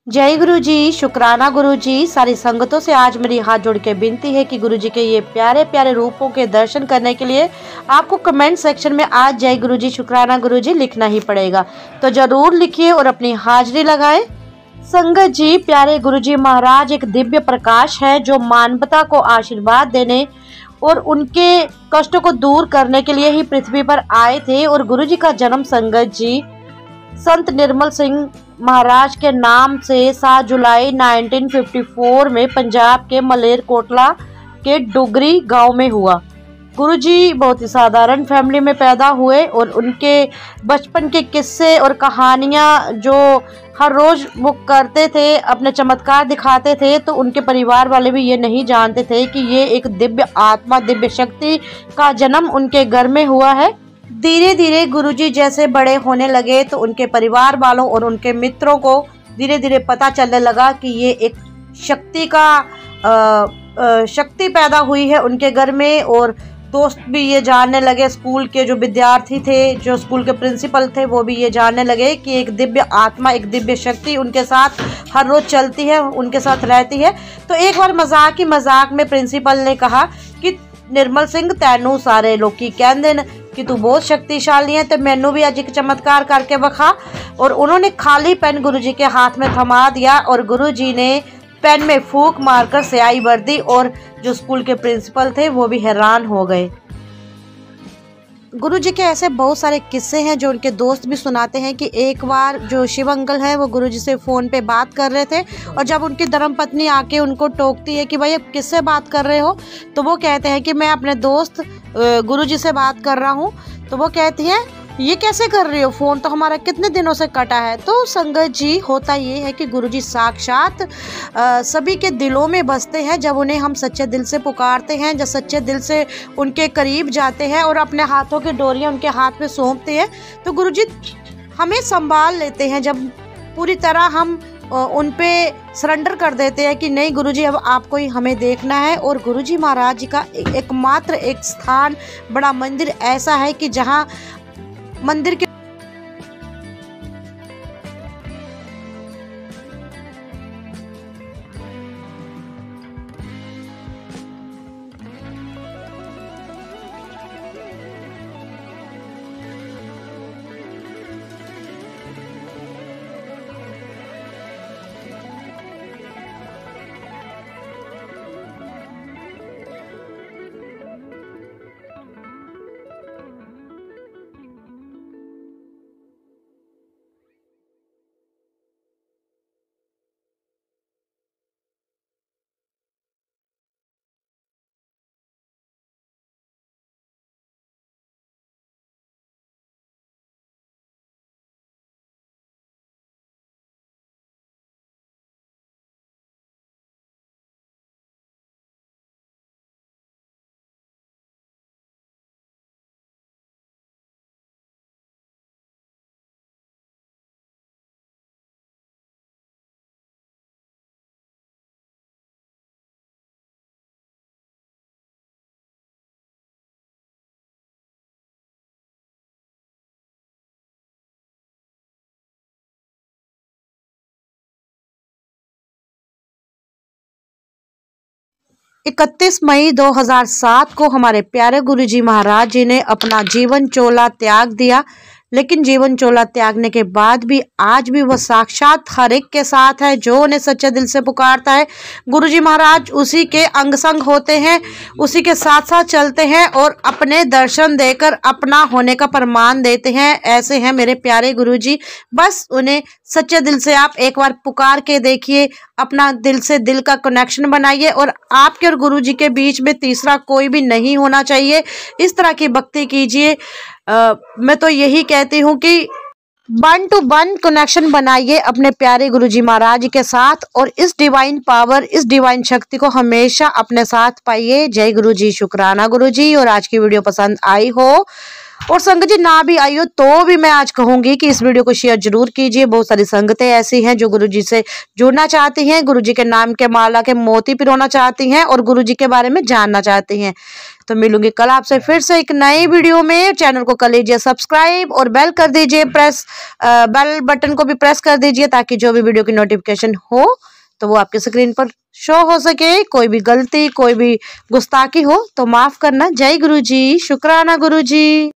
जय गुरु जी, शुक्राना गुरु जी। सारी संगतों से आज मेरी हाथ जोड़ के विनती है कि गुरु जी के ये प्यारे प्यारे रूपों के दर्शन करने के लिए आपको कमेंट सेक्शन में आज जय गुरु जी, शुक्राना गुरु जी लिखना ही पड़ेगा। तो जरूर लिखिए और अपनी हाजिरी लगाएं। संगत जी, प्यारे गुरु जी महाराज एक दिव्य प्रकाश है जो मानवता को आशीर्वाद देने और उनके कष्टों को दूर करने के लिए ही पृथ्वी पर आए थे। और गुरु जी का जन्म संगत जी संत निर्मल सिंह महाराज के नाम से 7 जुलाई 1954 में पंजाब के मलेरकोटला के डुगरी गांव में हुआ। गुरुजी बहुत ही साधारण फैमिली में पैदा हुए और उनके बचपन के किस्से और कहानियां जो हर रोज वो करते थे, अपने चमत्कार दिखाते थे, तो उनके परिवार वाले भी ये नहीं जानते थे कि ये एक दिव्य आत्मा, दिव्य शक्ति का जन्म उनके घर में हुआ है। धीरे धीरे गुरुजी जैसे बड़े होने लगे तो उनके परिवार वालों और उनके मित्रों को धीरे धीरे पता चलने लगा कि ये एक शक्ति पैदा हुई है उनके घर में। और दोस्त भी ये जानने लगे, स्कूल के जो विद्यार्थी थे, जो स्कूल के प्रिंसिपल थे, वो भी ये जानने लगे कि एक दिव्य आत्मा, एक दिव्य शक्ति उनके साथ हर रोज चलती है, उनके साथ रहती है। तो एक बार मजाक में प्रिंसिपल ने कहा कि निर्मल सिंह, तैनू सारे लोग कहते हैं कि तू बहुत शक्तिशाली है, तो मैनू भी अज एक चमत्कार करके बखा। और उन्होंने खाली पेन गुरुजी के हाथ में थमा दिया और गुरुजी ने पेन में फूंक मारकर स्याही भर दी और जो स्कूल के प्रिंसिपल थे वो भी हैरान हो गए। गुरुजी के ऐसे बहुत सारे किस्से हैं जो उनके दोस्त भी सुनाते हैं कि एक बार जो शिव अंकल है वो गुरुजी से फ़ोन पे बात कर रहे थे और जब उनकी धर्मपत्नी आके उनको टोकती है कि भाई अब किससे बात कर रहे हो, तो वो कहते हैं कि मैं अपने दोस्त गुरुजी से बात कर रहा हूँ। तो वो कहती हैं ये कैसे कर रही हो, फ़ोन तो हमारा कितने दिनों से कटा है। तो संगत जी, होता ये है कि गुरुजी साक्षात सभी के दिलों में बसते हैं जब उन्हें हम सच्चे दिल से पुकारते हैं, जब सच्चे दिल से उनके करीब जाते हैं और अपने हाथों की डोरियां उनके हाथ में सौंपते हैं, तो गुरुजी हमें संभाल लेते हैं। जब पूरी तरह हम उन पे सरेंडर कर देते हैं कि नहीं गुरुजी अब आपको ही हमें देखना है। और गुरुजी महाराज जी का एकमात्र एक स्थान, बड़ा मंदिर ऐसा है कि जहाँ मंदिर के इकतीस मई 2007 को हमारे प्यारे गुरुजी महाराज जी ने अपना जीवन चोला त्याग दिया। लेकिन जीवन चोला त्यागने के बाद भी आज भी वह साक्षात हर एक के साथ है जो उन्हें सच्चे दिल से पुकारता है। गुरुजी महाराज उसी के अंग संग होते हैं, उसी के साथ साथ चलते हैं और अपने दर्शन देकर अपना होने का प्रमाण देते हैं। ऐसे हैं मेरे प्यारे गुरुजी। बस उन्हें सच्चे दिल से आप एक बार पुकार के देखिए, अपना दिल से दिल का कनेक्शन बनाइए और आपके और गुरुजी के बीच में तीसरा कोई भी नहीं होना चाहिए। इस तरह की भक्ति कीजिए। मैं तो यही कहती हूँ कि 1 to 1 कनेक्शन बनाइए अपने प्यारे गुरुजी महाराज के साथ और इस डिवाइन पावर, इस डिवाइन शक्ति को हमेशा अपने साथ पाइए। जय गुरुजी, शुक्राना गुरुजी। और आज की वीडियो पसंद आई हो और संगत जी ना भी आई हो तो भी मैं आज कहूंगी कि इस वीडियो को शेयर जरूर कीजिए। बहुत सारी संगतें ऐसी हैं जो गुरुजी से जुड़ना चाहती हैं, गुरुजी के नाम के माला के मोती पिरोना चाहती हैं और गुरुजी के बारे में जानना चाहती हैं। तो मिलूंगी कल आपसे फिर से एक नई वीडियो में। चैनल को कर लीजिए सब्सक्राइब और बेल कर दीजिए बेल बटन को भी प्रेस कर दीजिए, ताकि जो भी वीडियो की नोटिफिकेशन हो तो वो आपके स्क्रीन पर शो हो सके। कोई भी गलती, कोई भी गुस्ताखी हो तो माफ करना। जय गुरुजी, शुक्राना गुरुजी।